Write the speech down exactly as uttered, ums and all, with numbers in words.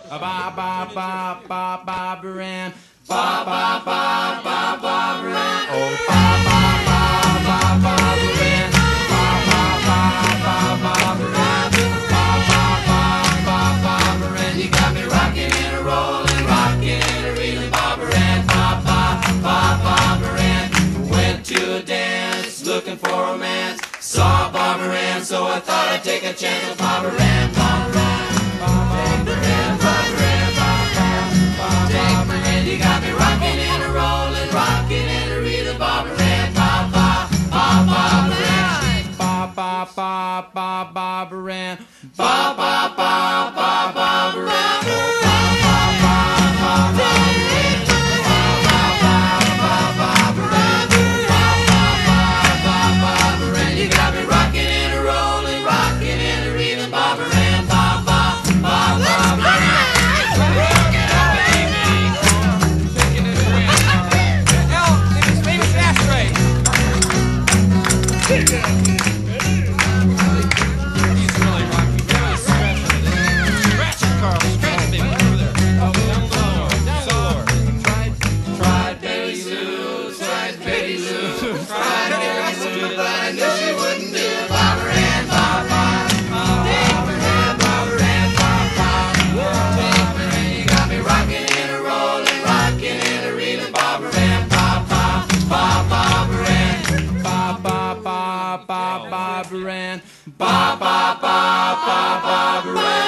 Ba ba ba ba Barbara Ann. Ba ba ba ba Barbara Ann. Oh, ba ba ba ba Barbara Ann. Ba ba ba ba Barbara Ann. Ba ba ba ba Barbara Ann. You got me rocking and a rolling, rocking and a reeling, Barbara Ann. Ba ba ba Barbara Ann. Went to a dance looking for romance. Saw Barbara Ann, so I thought I'd take a chance with Barbara Ann. Barbara Ann. Barbara Ann. Barbara Ann. Barbara Ann. You got me rocking and a rolling, rocking and a reeling, Barbara Ann. Ba ba ba Barbara Ann. Ba ba ba ba Barbara Ann. Ba ba ba ba Barbara Ann. Ba ba ba ba Barbara Ann. Ba ba ba ba Barbara Ann. Ba ba ba ba Barbara Ann. You got me rocking and a rolling, rocking and a reeling, Barbara Ann. Ba ba ba Barbara Ann. Barbara Ann. Ba ba ba ba Barbara Ann.